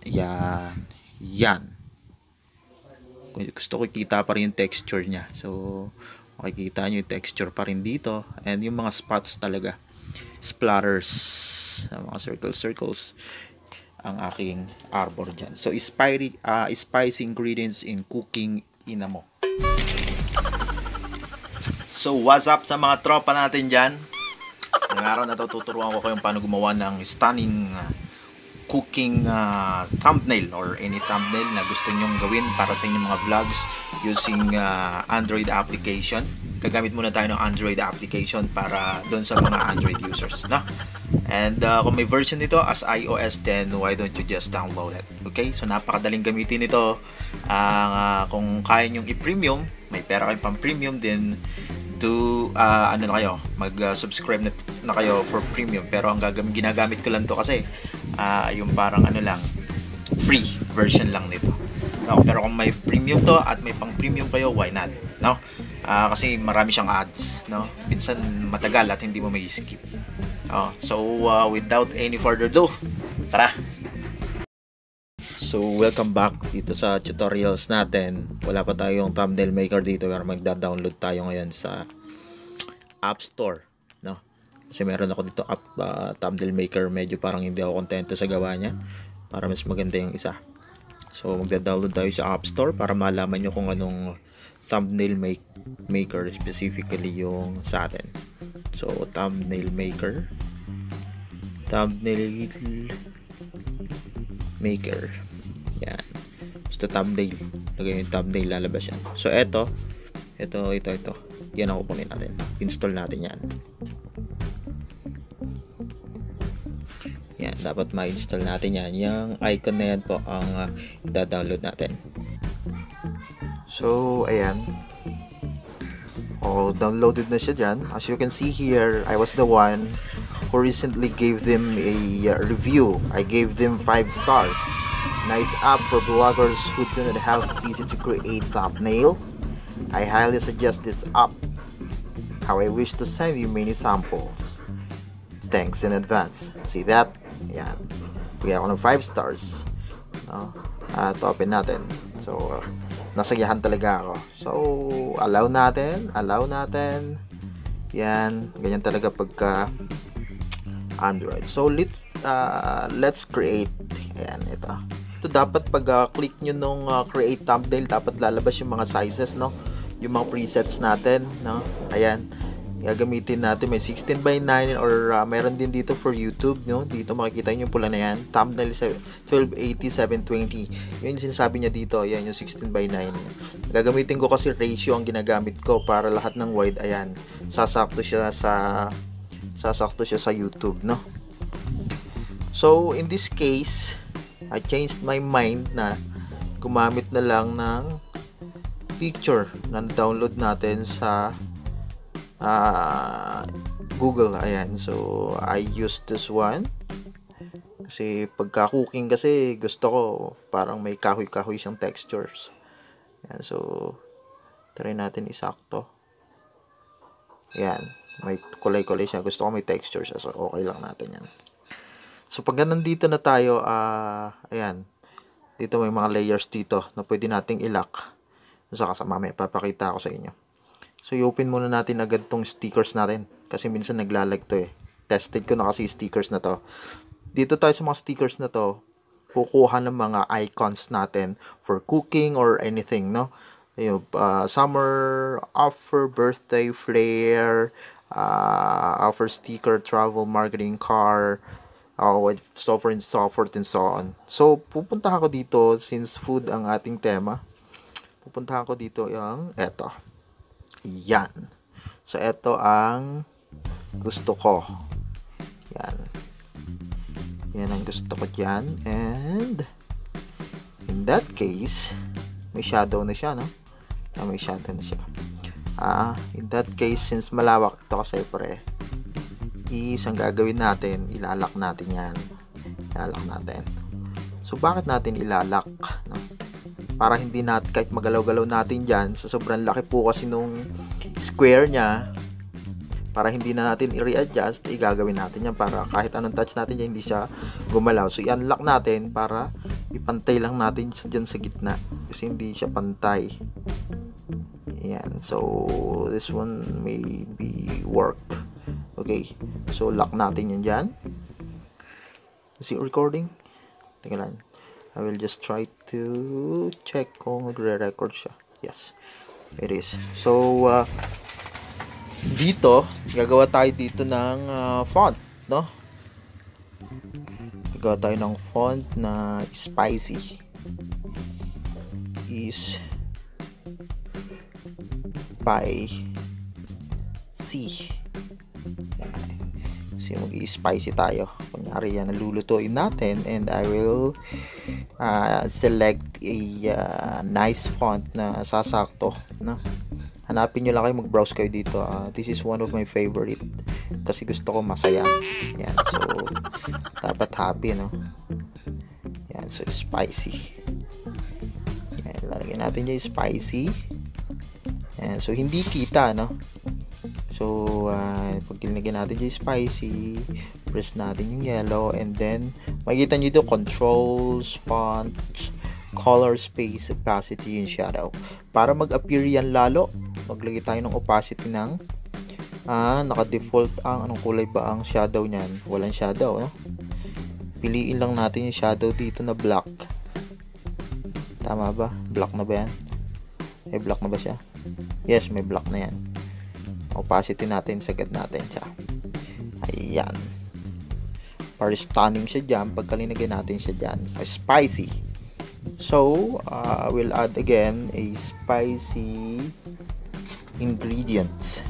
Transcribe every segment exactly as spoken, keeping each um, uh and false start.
Yan. Yan. Gusto ko kita pa rin yung texture niya. So, makikita nyo yung texture pa rin dito. And yung mga spots talaga. Splatters. Mga circles, circles. Ang aking arbor dyan. So, spicy, uh, spicy ingredients in cooking inamo. So, what's up sa mga tropa natin dyan? Ngayong araw na to, tuturuan ko kayong paano gumawa ng stunning uh, cooking uh, thumbnail or any thumbnail na gusto nyong gawin para sa inyong mga vlogs using uh, Android application. Gagamit muna tayo ng Android application para doon sa mga Android users, no? And uh, kung may version nito as i O S, then why don't you just download it? Okay? So napakadaling gamitin ito. Uh, uh, kung kaya nyong i-premium, may pera kayo pang premium, then do uh, ano na kayo, mag-subscribe uh, na, na kayo for premium. Pero ang gagamit, ginagamit ko lang to kasi uh, yung parang ano lang, free version lang nito. No, pero kung may premium to at may pang premium kayo, why not? No? Uh, kasi marami siyang ads, no? Minsan matagal at hindi mo may skip. Oh, so uh, without any further ado, tara. So welcome back dito sa tutorials natin. Wala pa tayong thumbnail maker dito, pero magda-download tayo ngayon sa App Store, no? Kasi meron ako dito app uh, thumbnail maker, medyo parang hindi ako kontento sa gawa niya. Para mas maganda yung isa. So magda-download tayo sa App Store para malaman nyo kung anong thumbnail make maker specifically yung sa atin. So thumbnail maker, thumbnail maker, yan. Basta thumbnail, lagay yung thumbnail, lalabas yan. So eto, eto, ito, ito, yan ang kukunin natin. Install natin yan. Yan, dapat ma-install natin yan. Yung icon na yan po ang uh, i-download natin. So, ayan. Oh, downloaded na siya dyan. As you can see here, I was the one who recently gave them a uh, review. I gave them five stars. Nice app for bloggers who do not have P C to create thumbnail. I highly suggest this app. How I wish to send you many samples. Thanks in advance. See that? Yan. We have one of five stars. No? At open natin. So, uh, nasayahan talaga ako. So, allow natin, allow natin. Yan, ganyan talaga pagka Android. So, let's uh, let's create. Ayan, ito. Ito dapat pag uh, click nyo nung uh, create thumbnail, dapat lalabas yung mga sizes, no? Yung mga presets natin, no? Ayan. Gagamitin natin, may sixteen by nine or uh, meron din dito for YouTube, no? Dito makikita nyo yung pula na yan. Thumbnail twelve eighty, seven twenty. Yun yung sinasabi niya dito. Ayan yung sixteen by nine. Gagamitin ko kasi ratio ang ginagamit ko para lahat ng wide, ayan, sasakto siya sa sasakto siya sa YouTube, no? So, in this case, I changed my mind na gumamit na lang ng picture na download natin sa Uh, Google. Ayan, so I use this one kasi pagka cooking kasi gusto ko parang may kahoy-kahoy siyang textures. Ayan, so try natin isakto. Ayan, may kulay-kulay siya, gusto ko may textures, so okay lang natin yan. So pag nandito na tayo, uh, ayan, dito may mga layers dito na pwede nating ilock. So kasama may papakita ko sa inyo. So, i-open muna natin agad tong stickers natin. Kasi minsan naglalag to eh. Tested ko na kasi stickers na to. Dito tayo sa mga stickers na to, kukuha ng mga icons natin for cooking or anything, no? Ayun, uh, summer, offer, birthday, flare, uh, offer sticker, travel, marketing, car, uh, so forth and so forth and so on. So, pupunta ako dito, since food ang ating tema, pupunta ako dito yung eto. Yan. So, ito ang gusto ko. Yan. Yan ang gusto ko dyan. And, in that case, may shadow na siya, no? Ah, may shadow na siya. Ah, in that case, since malawak ito kasi pre, is, ang gagawin natin, ilalak natin yan. Ilalak natin. So, bakit natin ilalak? No? Para hindi natin, kahit magalaw-galaw natin dyan, sa sobrang laki po kasi nung square niya, para hindi na natin i-readjust, igagawin natin yan para kahit anong touch natin dyan, hindi siya gumalaw. So, i-unlock natin para ipantay lang natin siya dyan sa gitna kasi hindi siya pantay. Ayan, so this one maybe work. Okay, so lock natin yan dyan. Is it recording? Tingnan lang. I will just try to check kung nagre-record siya. Yes, it is. So uh, dito gagawa tayo dito ng uh, font, no? Gagawa tayo ng font na spicy. Is by C. Kasi mag-i-spicy tayo. Kunyari yan, nalulutuin natin, and I will uh, select a uh, nice font na sasakto, no? Hanapin nyo lang kayo, mag-browse kayo dito. Uh, this is one of my favorite kasi gusto ko masaya. Yan, so dapat happy, no? Yan, so spicy. Yan, lalagyan natin yung spicy. Yan, so hindi kita, no? So, uh, pag nilagyan natin yung spicy, press natin yung yellow, and then, makikita nyo dito, controls, fonts, color space, opacity, and shadow. Para mag-appear yan lalo, maglagay tayo ng opacity ng, ah, naka-default ang, anong kulay ba ang shadow nyan? Walang shadow, no? Piliin lang natin yung shadow dito na black. Tama ba? Black na ba yan? Eh, black na ba siya? Yes, may black na yan. Opacity natin, sagad natin siya. Ayan. Para stunning siya dyan, pagkalinagay natin siya dyan. Spicy. So, uh, we'll add again a spicy ingredients.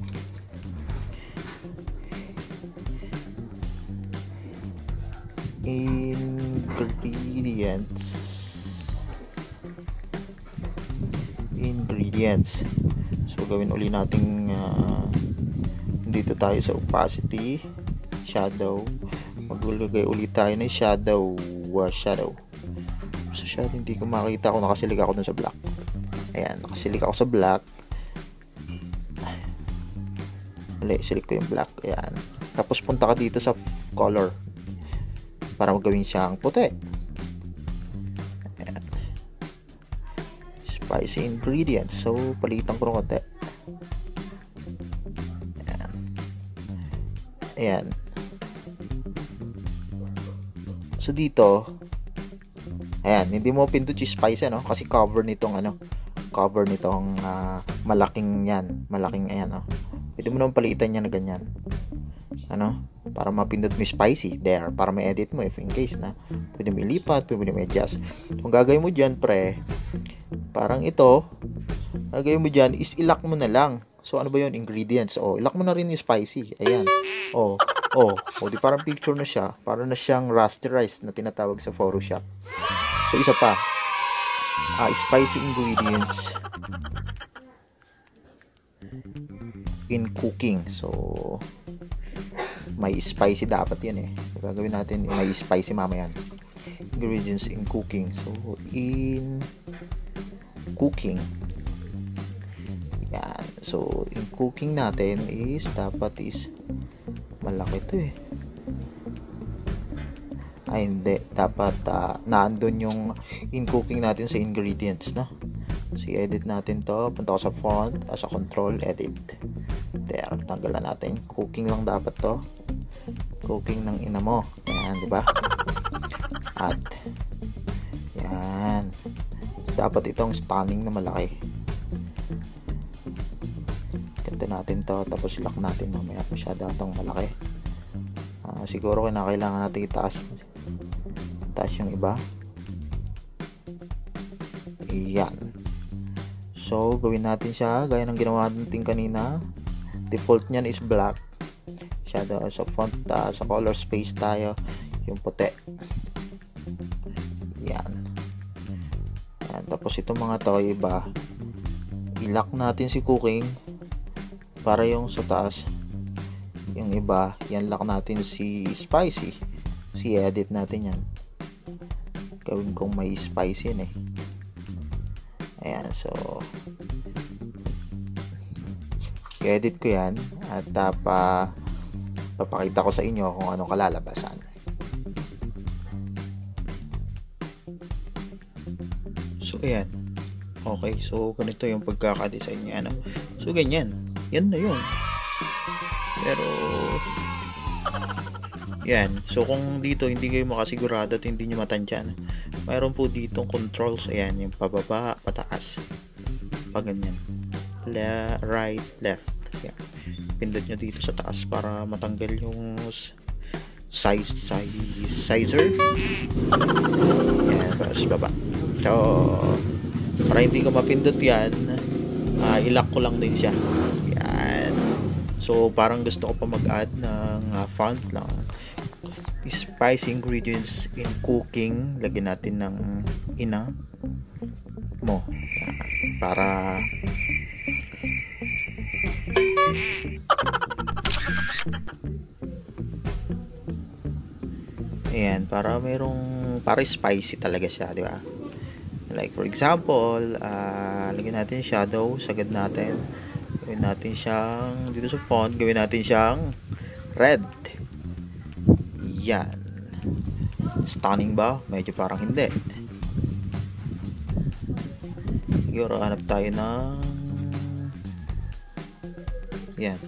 Ingredients. Ingredients. So, gawin uli natin uh, dito tayo sa opacity, shadow. Maglagay ulit tayo ng shadow. Uh, shadow. So, shadow, hindi ko makita kung nakasilig ako dun sa black. Ayan, nakasilig ako sa black. Uli, silig ko yung black. Ayan. Tapos, punta ka dito sa color para magawin siyang puti. Ayan. Spicy ingredients. So, palitan ko ng konti. Ayan. Ayan. So, dito, ayan, hindi mo pindot yung spicy, no? Kasi cover nitong, ano, cover nitong uh, malaking yan. Malaking, ayan, no? Pwede mo naman palitan yan na ganyan. Ano? Para mapindot mo spicy. There. Para may edit mo if in case na pwede mo ilipat, pwede mo i-adjust. Kung gagawin mo dyan, pre, parang ito, gagawin mo dyan is ilock mo na lang. So, ano ba yun? Ingredients. O, ilock mo na rin yung spicy. Ayan. O, o, o, di parang picture na siya. Parang na siyang rasterized na tinatawag sa Photoshop. So, isa pa. Ah, spicy ingredients in cooking. So, may spicy dapat yan eh. So, gagawin natin, may spicy mamaya yan. Ingredients in cooking. So, in cooking. Yan. So, in cooking natin is, dapat is, malaki to eh. Ay, hindi. Dapat, uh, naandun yung in cooking natin sa ingredients, no? So, edit natin to. Punta ko sa font, as a control, edit. There. Tanggalan natin. Cooking lang dapat to. Cooking ng ina mo. Yan, di ba? Add. Yan. Dapat itong stunning na malaki. Ganda natin to. Tapos lock natin mamaya. Masyado itong malaki. Uh, siguro kinakailangan natin itaas. Itaas yung iba. Yan. So, gawin natin siya. Gaya ng ginawa natin kanina. Default niyan is black. Shadow sa font, uh, sa color space tayo yung puti. Yan. Yan. Tapos itong mga to iba, i-lock natin si cooking para yung sa taas, yung iba, yan lock natin si spicy. Si edit natin yan. Gawin kong may spicy yan eh. Ayan, so i-edit ko yan at uh, pa papakita ko sa inyo kung anong kalalabasan. So, ayan. Okay, so ganito yung pagkakadesign niya, ano. So, ganyan. Yan na yun. Pero, yan. So, kung dito hindi kayo makasigurado at hindi nyo matantyan, mayroon po ditong controls. Ayan, yung pababa, pataas. Pag ganyan. Le right, left. Yan. Pindot nyo dito sa taas para matanggal yung size, size, sizer. Yan, para sa baba. So, para hindi ko mapindot yan, uh, ilock ko lang din siya. Yan. So, parang gusto ko pa mag-add ng uh, font lang. Spice ingredients in cooking. Lagyan natin ng ina mo. Yan. Para ayan, para merong para spicy talaga siya, di ba? Like for example, uh, lagyan natin shadow, sagad natin. Gawin natin siyang dito sa font, gawin natin siyang red. Yan. Stunning ba? Medyo parang hindi. Siguro hanap tayo ng yan.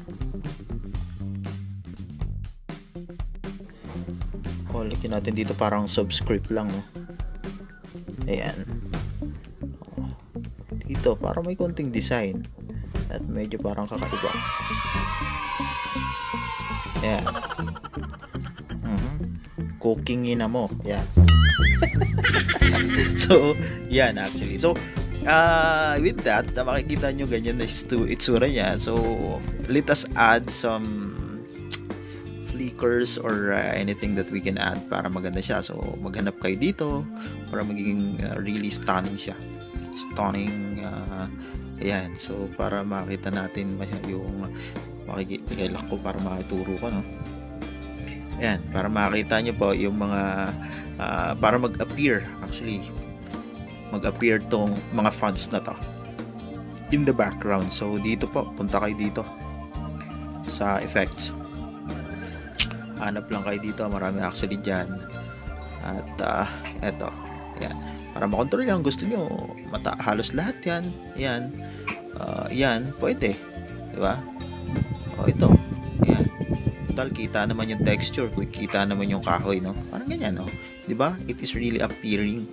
O, lagyan natin dito parang subscript lang, no? Ayan. O, dito, parang may konting design. At medyo parang kakaiba. Ayan. Mm-hmm. Cooking ina mo. Ayan. So, yan actually. So, uh, with that, na makikita nyo ganyan na itsura niya. So, let us add some flickers or uh, anything that we can add para maganda siya. So, maghanap kayo dito para magiging uh, really stunning siya. Stunning. Uh, ayan. So, para makita natin yung makikita ko para makituro ko, no? Ayan. Para makita nyo po yung mga uh, para mag-appear actually mag-appear tong mga fonts na to in the background. So, dito po. Punta kayo dito sa effects. Hanap lang kayo dito, marami actually dyan. At uh, eto, yan. Para makontrol yan, gusto nyo mata halos lahat yan. Yan, uh, yan, pwede, diba? O ito, yan. Total, kita naman yung texture, kita naman yung kahoy, no? Parang ganyan, no? Diba? It is really appearing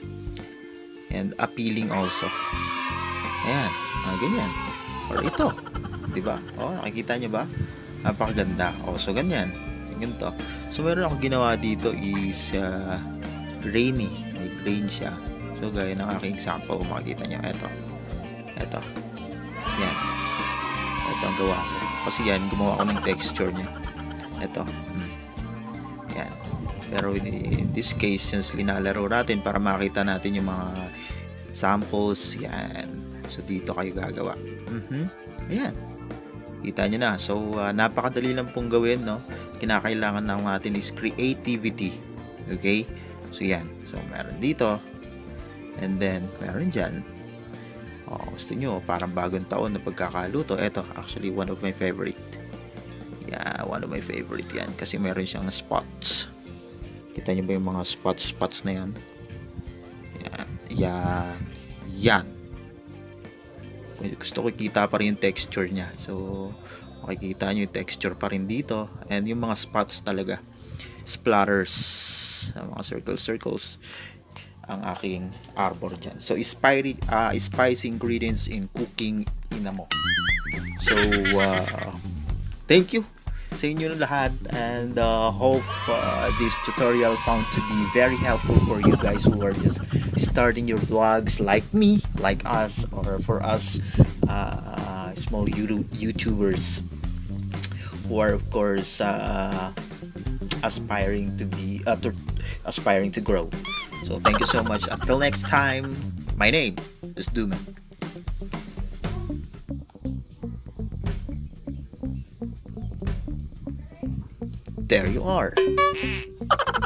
and appealing also. Ayan, ah, ganyan. Or ito, diba? O, nakikita nyo ba? Napakaganda. O, so ganyan. Ganito. So, meron ako ginawa dito is uh, rainy. May rain siya. So, gaya ng aking example, kung makikita nyo. Ito. Ito. Yan. Ito ang gawa ko. Kasi yan, gumawa ko ng texture niya. Ito. Hmm. Yan. Pero in this case, since linalaro natin para makita natin yung mga samples, yan. So, dito kayo gagawa. Mm-hmm. Ayan. Kita nyo na. So, uh, napakadali lang pong gawin, no? Kinakailangan lang natin is creativity. Okay? So, yan. So, meron dito. And then, meron dyan. Oh, gusto nyo, parang bagong taon na pagkakaluto. Ito, actually, one of my favorite. Yeah, one of my favorite yan. Kasi meron siyang spots. Kita nyo ba yung mga spots-spots na yan? Yan. Yan. Yan. Gusto ko kita pa rin yung texture niya. So, makikita nyo yung texture pa rin dito. And yung mga spots talaga. Splatters. Mga circles-circles. Ang aking arbor dyan. So, spicy, uh, spice ingredients in cooking inamo. So, uh, thank you sa inyo na lahat. And uh, hope uh, this tutorial found to be very helpful for you guys who are just starting your vlogs like me, like us, or for us uh, small YouTubers who are of course uh, aspiring to be uh, to, aspiring to grow. So thank you so much. Until next time, my name is Duma. There you are.